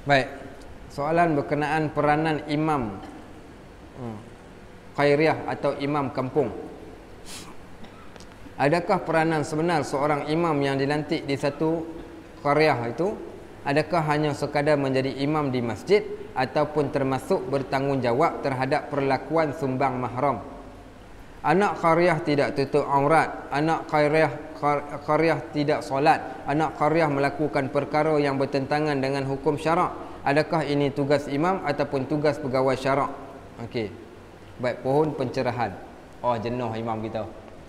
Baik. Soalan berkenaan peranan imam khairiyah atau imam kampung. Adakah peranan sebenar seorang imam yang dilantik di satu qaryah itu, adakah hanya sekadar menjadi imam di masjid ataupun termasuk bertanggungjawab terhadap perlakuan sumbang mahram? Anak qaryah tidak tutup aurat, anak qaryah tidak solat, anak qaryah melakukan perkara yang bertentangan dengan hukum syarak. Adakah ini tugas imam ataupun tugas pegawai syarak? Okey. Baik, pohon pencerahan. Oh, jenuh imam kita.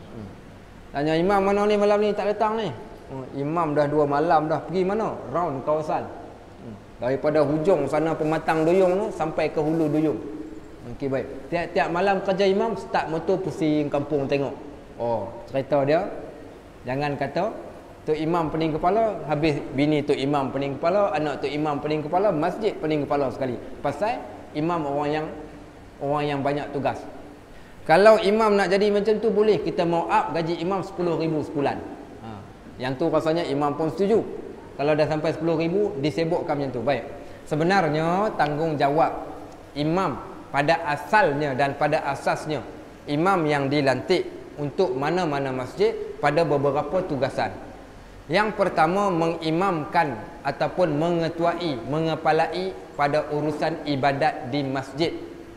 Tanya imam mana ni malam ni tak datang ni? Imam dah 2 malam dah pergi mana? Round kawasan. Daripada hujung sana Pematang Duyung tu sampai ke hulu Duyung. Okey, baik. Tiap-tiap malam kerja imam start motor pusing kampung tengok. Oh, cerita dia. Jangan kata tok imam pening kepala, habis bini tok imam pening kepala, anak tok imam pening kepala, masjid pening kepala sekali. Pasal imam orang yang banyak tugas. Kalau imam nak jadi macam tu boleh, kita mau up gaji imam 10,000 sebulan. Yang tu rasanya imam pun setuju. Kalau dah sampai 10,000 disebutkan macam tu. Baik. Sebenarnya tanggungjawab imam pada asalnya dan pada asasnya, imam yang dilantik untuk mana-mana masjid pada beberapa tugasan. Yang pertama, mengimamkan ataupun mengetuai, mengepalai pada urusan ibadat di masjid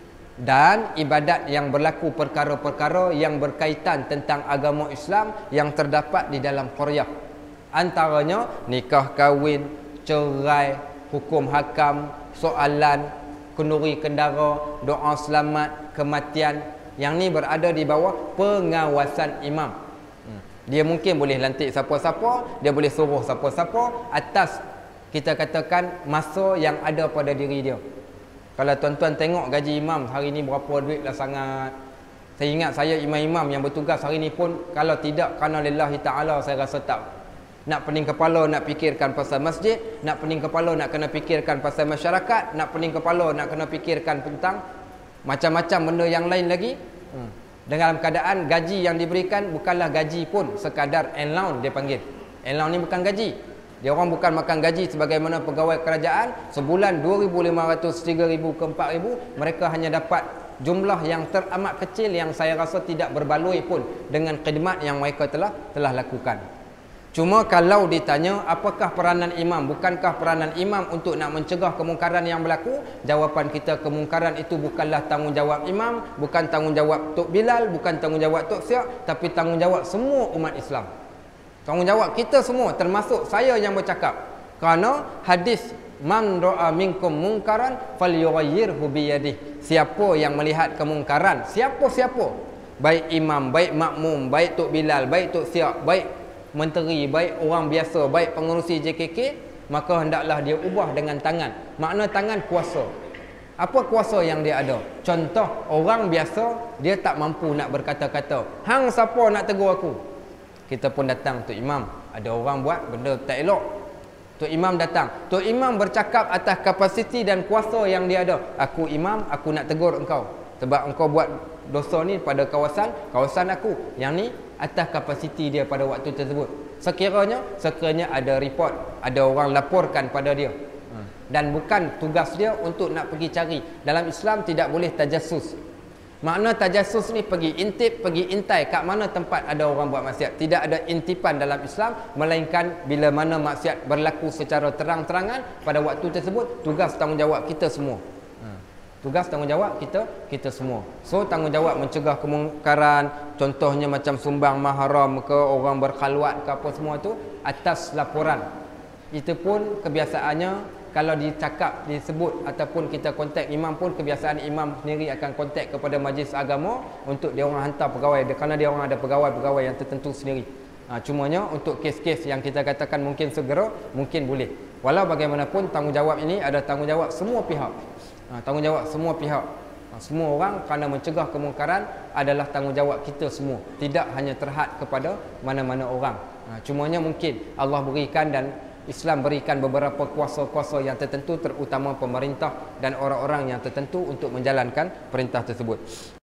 dan ibadat yang berlaku perkara-perkara yang berkaitan tentang agama Islam yang terdapat di dalam qaryah. Antaranya nikah kahwin, cerai, hukum hakam, soalan, kenduri kendara, doa selamat, kematian. Yang ni berada di bawah pengawasan imam. Dia mungkin boleh lantik siapa-siapa, dia boleh suruh siapa-siapa atas, kita katakan, masa yang ada pada diri dia. Kalau tuan-tuan tengok gaji imam hari ni berapa duit lah sangat. Saya ingat saya imam-imam yang bertugas hari ni pun, kalau tidak kerana lillahi ta'ala, saya rasa tak. Nak pening kepala nak fikirkan pasal masjid, nak pening kepala nak kena fikirkan pasal masyarakat, nak pening kepala nak kena fikirkan tentang macam-macam benda yang lain lagi. Dalam keadaan gaji yang diberikan bukanlah gaji pun sekadar allowance dia panggil. Allowance ni bukan gaji. Dia orang bukan makan gaji sebagaimana pegawai kerajaan. Sebulan 2,500, 3,000 ke 4,000. Mereka hanya dapat jumlah yang teramat kecil yang saya rasa tidak berbaloi pun dengan khidmat yang mereka telah lakukan. Cuma kalau ditanya apakah peranan imam, bukankah peranan imam untuk nak mencegah kemungkaran yang berlaku? Jawapan kita, kemungkaran itu bukanlah tanggungjawab imam, bukan tanggungjawab Tok Bilal, bukan tanggungjawab Tok Siak, tapi tanggungjawab semua umat Islam. Tanggungjawab kita semua, termasuk saya yang bercakap. Kerana hadis man ra'a minkum munkaran falyughayyirhu biyadihi. Siapa yang melihat kemungkaran, siapa-siapa, baik imam, baik makmum, baik Tok Bilal, baik Tok Siak, baik menteri, baik orang biasa, baik pengurusi JKK, maka hendaklah dia ubah dengan tangan. Makna tangan kuasa. Apa kuasa yang dia ada? Contoh, orang biasa dia tak mampu nak berkata-kata, hang siapa nak tegur aku? Kita pun datang, Tok Imam, ada orang buat benda tak elok. Tok Imam datang, Tok Imam bercakap atas kapasiti dan kuasa yang dia ada. Aku imam, aku nak tegur engkau sebab engkau buat dosa ni pada kawasan aku. Yang ni atas kapasiti dia pada waktu tersebut. Sekiranya ada report, ada orang laporkan pada dia, dan bukan tugas dia untuk nak pergi cari. Dalam Islam tidak boleh tajassus. Makna tajassus ni pergi intip, pergi intai kat mana tempat ada orang buat maksiat. Tidak ada intipan dalam Islam, melainkan bila mana maksiat berlaku secara terang-terangan pada waktu tersebut, tugas tanggungjawab kita semua. Tugas tanggungjawab kita semua. So tanggungjawab mencegah kemungkaran, contohnya macam sumbang mahram ke, orang berkhalwat ke apa semua tu, atas laporan. Itu pun kebiasaannya kalau disebut ataupun kita kontak imam pun, kebiasaan imam sendiri akan kontak kepada majlis agama untuk dia orang hantar pegawai, kerana dia orang ada pegawai-pegawai yang tertentu sendiri. Cumanya untuk kes-kes yang kita katakan mungkin segera, mungkin boleh. Walau bagaimanapun tanggungjawab ini ada tanggungjawab semua pihak. Tanggungjawab semua pihak. Semua orang, kerana mencegah kemungkaran adalah tanggungjawab kita semua. Tidak hanya terhad kepada mana-mana orang. Cumanya mungkin Allah berikan dan Islam berikan beberapa kuasa-kuasa yang tertentu, terutama pemerintah dan orang-orang yang tertentu untuk menjalankan perintah tersebut.